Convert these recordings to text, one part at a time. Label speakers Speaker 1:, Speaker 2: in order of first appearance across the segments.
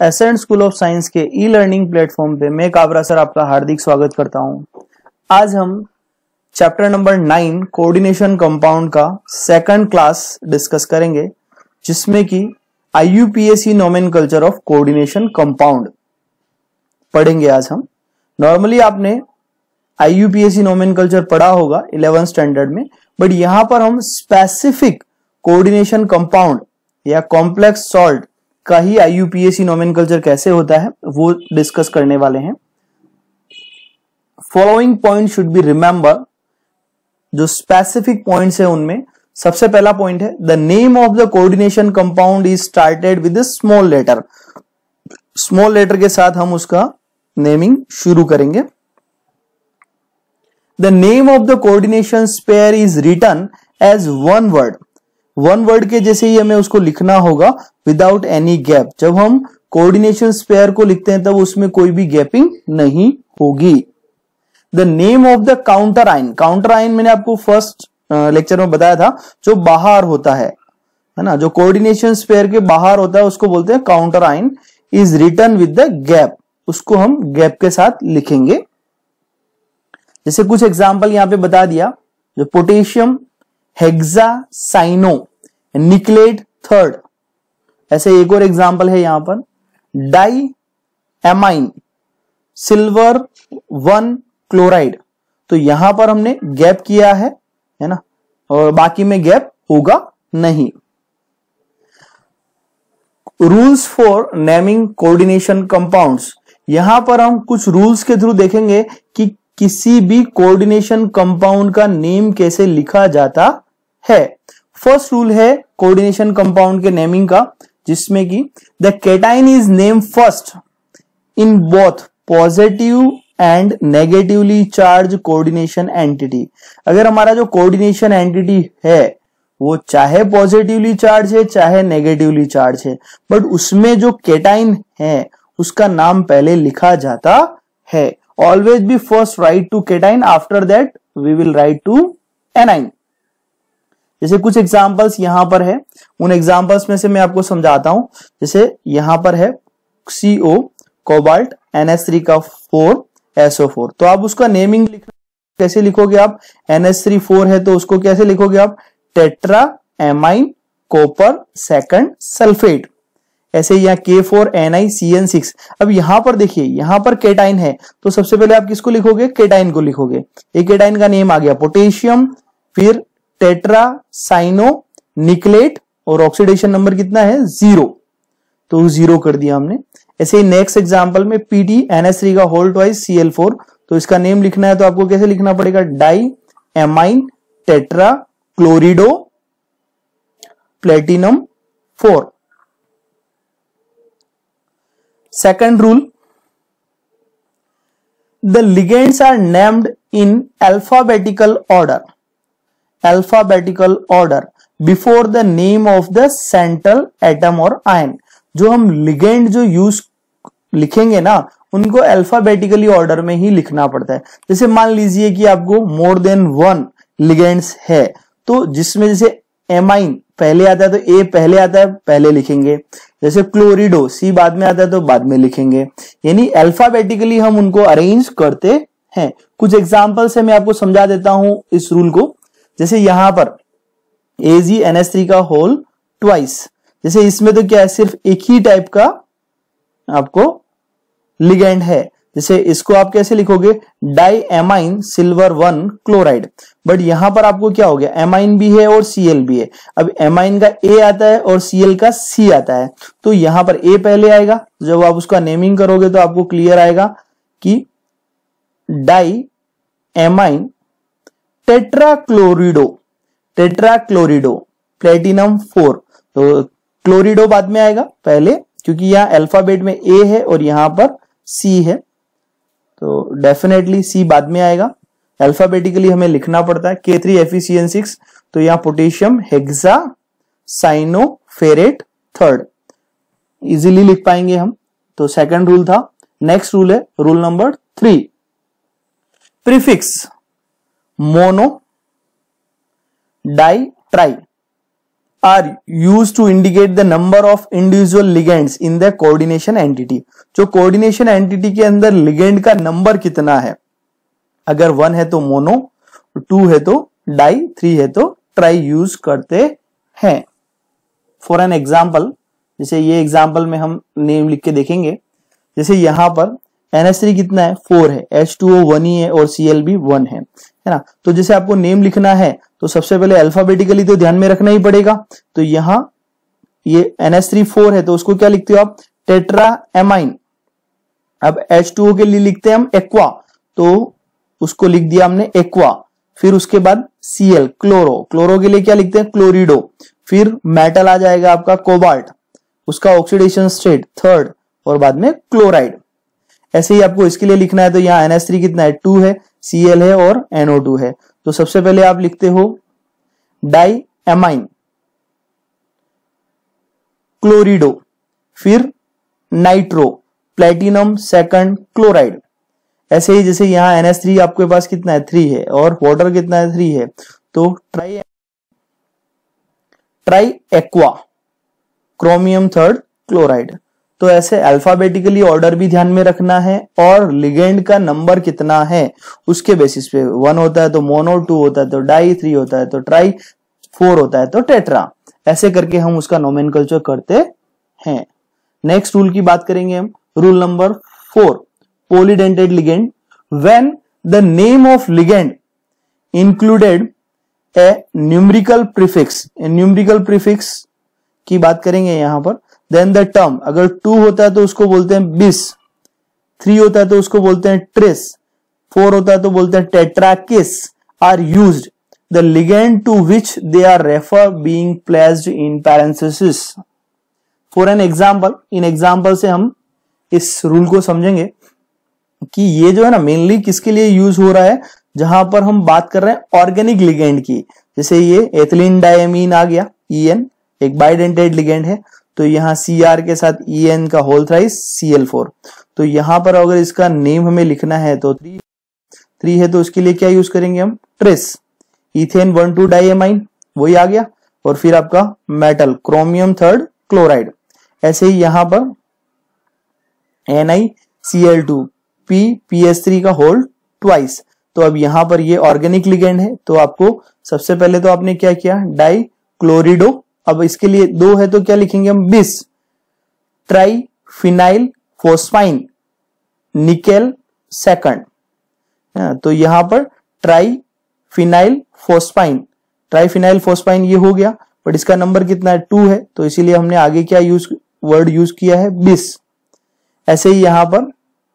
Speaker 1: Accent school of science के e learning platform पे मैं काबरा सर आपका हार्दिक स्वागत करता हूं। आज हम चैप्टर नंबर 9 कोऑर्डिनेशन कंपाउंड का सेकंड क्लास डिस्कस करेंगे, जिसमें कि IUPAC nomenclature of coordination compound पढ़ेंगे। आज हम नॉर्मली आपने IUPAC नोमेनकल्चर पढ़ा होगा 11th स्टैंडर्ड में, बट यहां पर हम स्पेसिफिक कोऑर्डिनेशन कंपाउंड या कॉम्प्लेक्स सॉल्ट का ही IUPAC नोमेनकल्चर कैसे होता है वो डिस्कस करने वाले हैं। Following point should be remember, जो स्पेसिफिक पॉइंट्स है उनमें सबसे पहला पॉइंट है the name of the coordination compound is started with a small letter. Small letter के साथ हम उसका नेमिंग शुरू करेंगे। The name of the coordination pair is written as one word. One word के जैसे ही हमें उसको लिखना होगा विदाउट एनी गैप। जब हम कोऑर्डिनेशन पेयर को लिखते हैं तब उसमें कोई भी गैपिंग नहीं होगी। The name of the counter ion, counter ion मैंने आपको फर्स्ट लेक्चर में बताया था, जो बाहर होता है ना, जो कोऑर्डिनेशन पेयर के बाहर होता है उसको बोलते हैं counter ion. Is written with the gap, उसको हम गैप के साथ लिखेंगे। जैसे कुछ एग्जांपल यहां पे बता दिया, जो पोटेशियम हेक्सासाइनो निकलेट थर्ड, ऐसे एक और एग्जांपल है यहां पर डाई एमाइन सिल्वर 1 क्लोराइड। तो यहां पर हमने गैप किया है ना, और बाकी में गैप होगा नहीं। Rules for naming coordination compounds, यहां पर हम कुछ रूल्स के थ्रू देखेंगे कि किसी भी कोऑर्डिनेशन कंपाउंड का नेम कैसे लिखा जाता है। फर्स्ट रूल है कोऑर्डिनेशन कंपाउंड के नेमिंग का, जिसमें कि the cation is name first in both positive and negatively charge coordination entity. अगर हमारा जो कोऑर्डिनेशन एंटिटी है वो चाहे पॉजिटिवली चार्ज है चाहे नेगेटिवली चार्ज है, बट उसमें जो कैटाइन है उसका नाम पहले लिखा जाता है। Always be first write to cation, after that we will write to anion. जैसे कुछ एग्जांपल्स यहां पर है, उन एग्जांपल्स में से मैं आपको समझाता हूं। जैसे यहां पर है CO कोबाल्ट NH3 का 4 SO4, तो आप उसका नेमिंग कैसे लिखोगे? आप NH3 है तो उसको कैसे लिखोगे आप? Tetra amine copper second sulphate. ऐसे यहाँ K4NiCN6। अब यहां पर देखिए, यहां पर केटाइन है तो सबसे पहले आप किसको लिखोगे? केटाइन को लिखोगे। ये केटाइन का नेम आ गया पोटेशियम, फिर टेट्रा साइनो निकलेट, और ऑक्सीडेशन नंबर कितना है? 0, तो 0 कर दिया हमने। ऐसे ही नेक्स्ट एग्जांपल में PTNH3 का होल ट्वाइस Cl4, तो इसका नेम लिखना है तो आपको कैसे लिखना पड़ेगा? Di amine tetra chlorido platinum 4। Second rule, the ligands are named in alphabetical order before the name of the central atom और आयन। जो हम लिगेंड जो यूज लिखेंगे ना, उनको अल्फाबेटिकली ऑर्डर में ही लिखना पड़ता है। जैसे मान लीजिए कि आपको मोर देन 1 लिगेंड्स है, तो जिसमें जैसे एमाइन पहले आता है तो A पहले आता है, पहले लिखेंगे। जैसे क्लोरिडो C बाद में आता है तो बाद में लिखेंगे, यानी अल्फाबेटिकली हम उनको अरेंज करते हैं। कुछ एग्जांपल से मैं आपको समझा देता हूं इस रूल को। जैसे यहां पर AgNH3 का होल ट्वाइस, जैसे इसमें तो क्या है, सिर्फ एक ही टाइप का आपको लिगेंड है। जैसे इसको आप कैसे लिखोगे? Di amine silver 1 chloride. But यहां पर आपको क्या हो गया? एमाइन भी है और Cl भी है। अब एमाइन का A आता है और Cl का C आता है, तो यहां पर A पहले आएगा। जब आप उसका नेमिंग करोगे तो आपको क्लियर आएगा कि डाई एमाइन टेट्राक्लोरिडो प्लेटिनम 4। तो क्लोरिडो बाद में आएगा पहले, क्योंकि यहां अल्फाबेट में A है और यहां पर C है, तो डेफिनेटली C बाद में आएगा। अल्फाबेटिकली हमें लिखना पड़ता है K3FeCN6, तो यहां पोटेशियम हेक्सासाइनोफेरेट थर्ड, इजीली लिख पाएंगे हम। तो सेकंड रूल था। नेक्स्ट रूल है rule number 3, prefix mono di tri are used to indicate the number of individual ligands in the coordination entity। जो coordination entity के अंदर ligand का नंबर कितना है, अगर 1 है तो मोनो, 2 है तो डाई, 3 है तो ट्राई यूज करते हैं। फॉर एन एग्जाम्पल, जैसे ये एग्जाम्पल में हम नेम लिख के देखेंगे, जैसे यहां पर NH3 कितना है, 4 है, H2O 1 ही है और Cl भी 1 है ना। तो जैसे आपको नेम लिखना है तो सबसे पहले अल्फाबेटिकली तो ध्यान में रखना ही पड़ेगा। तो यहां ये NH3 4 है तो उसको क्या लिखते हो आप, टेट्रा एमाइन। अब H2O के लिए लिखते हैं हम एक्वा, तो उसको लिख दिया हमने एक्वा। फिर उसके बाद Cl क्लोरो, क्लोरो के लिए क्या लिखते हैं, क्लोरिडो। फिर मेटल आ जाएगा आपका कोबाल्ट, उसका ऑक्सीडेशन स्टेट 3rd और बाद में क्लोराइड। ऐसे ही आपको इसके लिए लिखना है तो यहाँ NH3 कितना है, 2 है, Cl है और NO2 है। तो सबसे पहले आप लिखते हो डाई एमाइन क्लोरिडो, फिर नाइट्रो प्लेटिनम 2nd क्लोराइड। ऐसे ही जैसे यहाँ NH3 आपके पास कितना है, 3 है और वाटर कितना है, 3 है, तो try aqua chromium 3rd chloride. तो ऐसे अल्फाबेटिकली ऑर्डर भी ध्यान में रखना है और लिगेंड का नंबर कितना है उसके बेसिस पे, 1 होता है तो मोनो, 2 होता है तो डाई, 3 होता है तो ट्राई, 4 होता है तो टेट्रा। ऐसे करके हम उसका नोमेनक्लेचर करते हैं। नेक्स्ट रूल की बात करेंगे हम, rule number 4, polydentate ligand when the name of ligand included a numerical prefix की बात करेंगे यहां पर। देन द टर्म, अगर 2 होता है तो उसको बोलते हैं बिस, 3 होता है तो उसको बोलते हैं ट्रिस, 4 होता है तो बोलते हैं tetrakis, are used the ligand to which they are refer being placed in parenthesis. For an example, in example से हम इस रूल को समझेंगे कि ये जो है ना मेनली किसके लिए यूज हो रहा है, जहां पर हम बात कर रहे हैं ऑर्गेनिक लिगेंड की। जैसे ये एथिलीन डायमीन आ गया, EN एक बाइडेंटेड लिगेंड है, तो यहाँ Cr के साथ EN का होल थ्राइस Cl4। तो यहां पर अगर इसका नेम हमें लिखना है तो 3 है तो उसके लिए क्या यूज करेंगे हम, ट्रिस। इथेन 1,2 डाइएमाइन वही आ गया, और फिर आपका मेटल क्रोमियम 3rd क्लोराइड। ऐसे ही यहां पर NiCl2 PPS3 का होल ट्वाइस। तो अब यहां पर ये ऑर्गेनिक लिगेंड है, तो आपको सबसे पहले तो आपने क्या किया, डाई क्लोरिडो। अब इसके लिए 2 है तो क्या लिखेंगे हम, बिस। Try phenyl phosphine nickel 2nd, तो यहां पर ट्राई फिनाइल फोस्फाइन ये हो गया, बट इसका नंबर कितना है, 2 है, तो इसीलिए हमने आगे क्या वर्ड यूज किया है, बिस। ऐसे ही यहां पर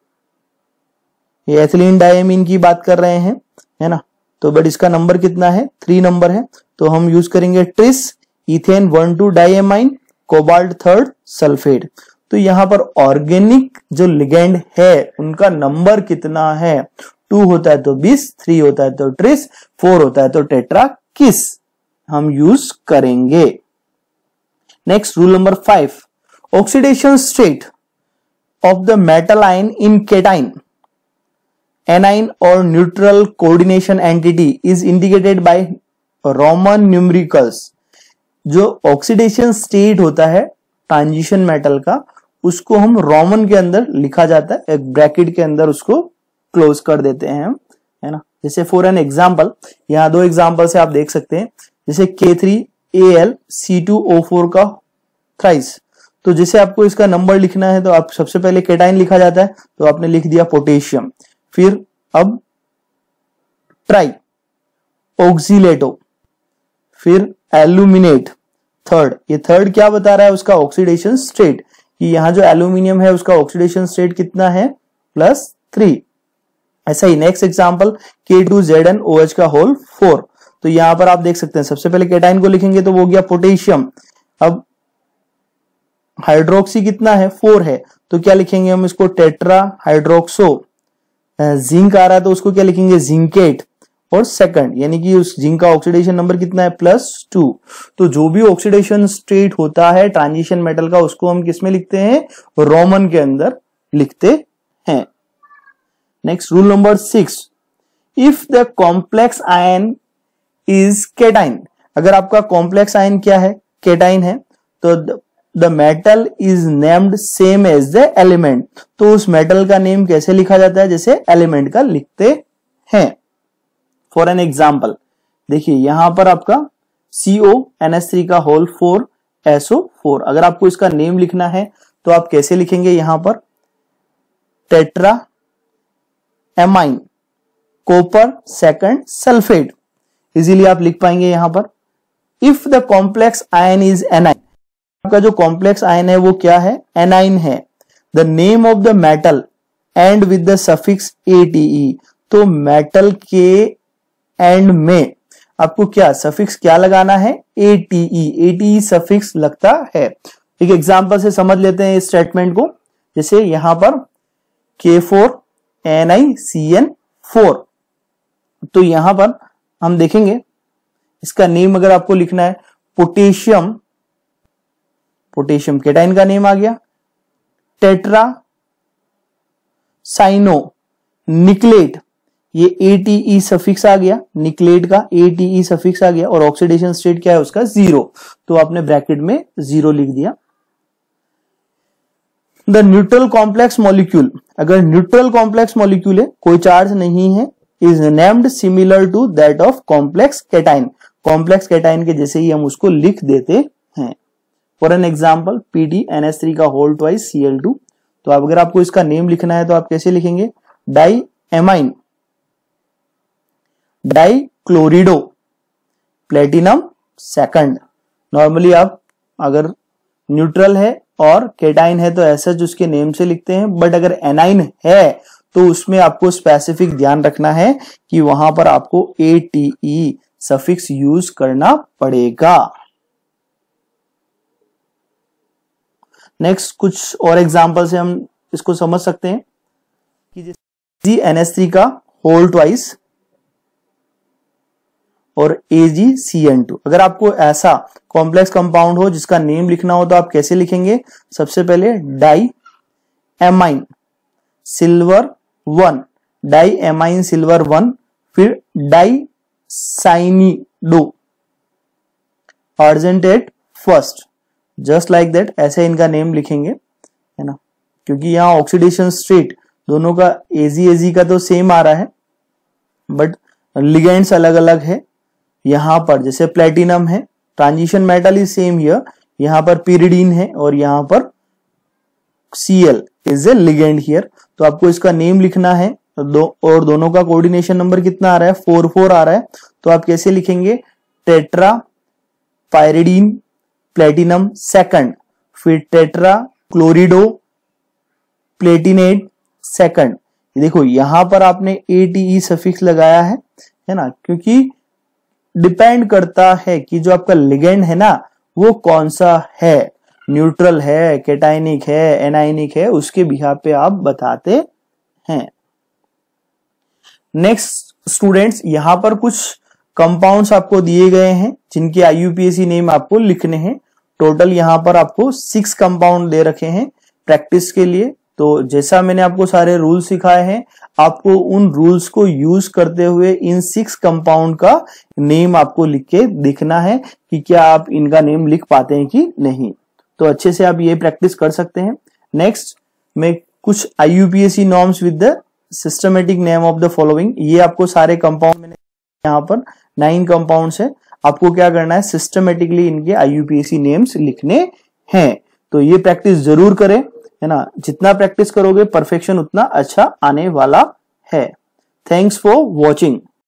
Speaker 1: ये एथिलीन डायमीन की बात कर रहे हैं, है ना, तो बट इसका नंबर कितना है, 3 नंबर है, तो हम यूज करेंगे tris, ethane 1,2 diamine, cobalt 3rd sulphate. तो यहां पर ऑर्गेनिक जो लिगेंड है उनका नंबर कितना है, 2 होता है तो बिस, 3 होता है तो ट्रिस, 4 होता है तो टेट्राकिस हम यूज करेंगे। Next rule number 5, oxidation state of the metal ion in cation anion or neutral coordination entity is indicated by Roman numericals। जो ऑक्सीडेशन स्टेट होता है ट्रांजिशन मेटल का, उसको हम रोमन के अंदर लिखा जाता है, एक ब्रैकेट के अंदर उसको क्लोज कर देते हैं हम, है ना। जैसे फॉर एन एग्जांपल, यहाँ 2 एग्जांपल से आप देख सकते हैं, जैसे K3Al C2O4 का थ्राइस। तो जैसे आपको इसका नंबर लिखना है तो आप सबसे पहले केटाइन लिखा जाता है, तो आपने लिख दिया पोटेशियम। फिर अब ट्राई ऑक्सीलेटो, फिर एल्यूमिनेट 3rd। ये 3rd क्या बता रहा है, उसका ऑक्सीडेशन स्टेट, कि यहां जो एल्यूमिनियम है उसका ऑक्सीडेशन स्टेट कितना है, +3। ऐसा ही नेक्स्ट एग्जांपल K2ZnOH का होल 4। तो यहां पर आप देख सकते हैं सबसे पहले केटाइन को लिखेंगे तो वो हो गया पोटेशियम। अब हाइड्रोक्सी कितना है, 4 है, तो क्या लिखेंगे हम इसको, टेट्रा हाइड्रोक्सो। जिंक आ रहा है तो उसको क्या लिखेंगे, जिंकेट, और 2nd, यानी कि उस जिंक का ऑक्सीडेशन नंबर कितना है, +2। तो जो भी ऑक्सीडेशन स्टेट होता है ट्रांजिशन मेटल का, उसको हम किसमें लिखते हैं, रोमन के अंदर लिखते हैं। Next rule number 6, if the complex ion is cation. अगर आपका कॉम्प्लेक्स आयन क्या है, केटाइन है, तो the metal is named same as the element, तो उस मेटल का नेम कैसे लिखा जाता है, जैसे एलिमेंट का लिखते हैं। फॉर एन एग्जाम्पल देखिए यहां पर आपका CONH3 का होल 4SO4, अगर आपको इसका नेम लिखना है तो आप कैसे लिखेंगे, यहां पर tetra amine copper second sulphate, easily आप लिख पाएंगे यहां पर। If the complex ion is anion, आपका जो कॉम्प्लेक्स आयन है वो क्या है, एनाइन है। The name of the metal end with the suffix ATE, तो मेटल के एंड में आपको क्या सफिक्स क्या लगाना है, ATE सफिक्स लगता है। एक एग्जांपल से समझ लेते हैं इस स्टेटमेंट को, जैसे यहां पर K4NiCN4, तो यहां पर हम देखेंगे इसका नेम अगर आपको लिखना है पोटेशियम, पोटेशियम केटाइन का नेम आ गया, टेट्रा साइनो निकलेट, ये ATE सफिक्स आ गया, निकलेट का ATE सफिक्स आ गया, और ऑक्सीडेशन स्टेट क्या है उसका 0, तो आपने ब्रैकेट में 0 लिख दिया। द न्यूट्रल कॉम्प्लेक्स मॉलिक्यूल, अगर न्यूट्रल कॉम्प्लेक्स मॉलिक्यूल है, कोई चार्ज नहीं है, is named similar to that of complex cation, complex cation के जैसे ही हम उसको लिख देते हैं। फॉर एन एग्जाम्पल PDNH3 का होल ट्वाइस Cl2, तो अगर आपको इसका नेम लिखना है तो आप कैसे लिखेंगे, di amine dichlorido platinum second. Normally आप अगर न्यूट्रल है और केटाइन है तो ऐसा जो उसके नेम से लिखते हैं, बट अगर एनाइन है तो उसमें आपको स्पेसिफिक ध्यान रखना है कि वहां पर आपको ATE सफिक्स यूज करना पड़ेगा। नेक्स्ट कुछ और एग्जांपल से हम इसको समझ सकते हैं कि जैसे NH3 का होल ट्वाइस और AgCN2, अगर आपको ऐसा कॉम्प्लेक्स कंपाउंड हो जिसका नेम लिखना हो तो आप कैसे लिखेंगे, सबसे पहले di amine silver 1, di amine silver 1, फिर di cyanido argentate first, just like that, ऐसे इनका नेम लिखेंगे, है ना, क्योंकि यहां ऑक्सीडेशन स्टेट दोनों का AgAg का तो सेम आ रहा है, बट लिगेंड्स अलग अलग है। यहां पर जैसे प्लेटिनम है, transition metal is same here, यहां पर pyridine है और यहां पर Cl is a ligand here, तो आपको इसका नेम लिखना है और दोनों का कोऑर्डिनेशन नंबर कितना आ रहा है, 4 आ रहा है, तो आप कैसे लिखेंगे, टेट्रा पायरिडीन प्लेटिनम सेकंड, फिर टेट्रा क्लोरिडो प्लेटिनेट सेकंड। देखो यहां पर आपने ATE सफिक्स लगाया है ना, क्योंकि डिपेंड करता है कि जो आपका लिगेंड है ना वो कौन सा है, न्यूट्रल है, केटाइनिक है, एनाइनिक है, उसके बिहाफ पे आप बताते हैं। नेक्स्ट स्टूडेंट्स, यहां पर कुछ कंपाउंड्स आपको दिए गए हैं जिनके IUPAC नेम आपको लिखने हैं। टोटल यहां पर आपको 6 कंपाउंड दे रखे हैं प्रैक्टिस के लिए। तो जैसा मैंने आपको सारे रूल सिखाए हैं, आपको उन रूल्स को यूज करते हुए इन 6 कंपाउंड का नेम आपको लिख के दिखना है कि क्या आप इनका नेम लिख पाते हैं कि नहीं। तो अच्छे से आप ये प्रैक्टिस कर सकते हैं। नेक्स्ट मैं कुछ IUPAC norms with the systematic name of the following, ये आपको सारे कंपाउंड मैंने यहाँ पर 9 कंपाउंड्स है, आपको क्या करना है, सिस्टमेटिकली इनके IUPAC नेम्स लिखने हैं। तो ये प्रैक्टिस जरूर करें, है ना, जितना प्रैक्टिस करोगे परफेक्शन उतना अच्छा आने वाला है। Thanks for watching.